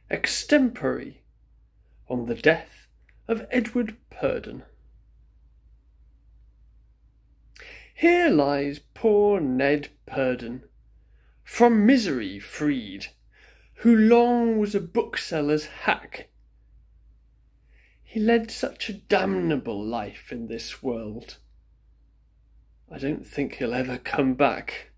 Extempore, on the death of Edward Purdon. Here lies poor Ned Purdon, from misery freed, who long was a bookseller's hack. He led such a damnable life in this world, I don't think he'll ever come back.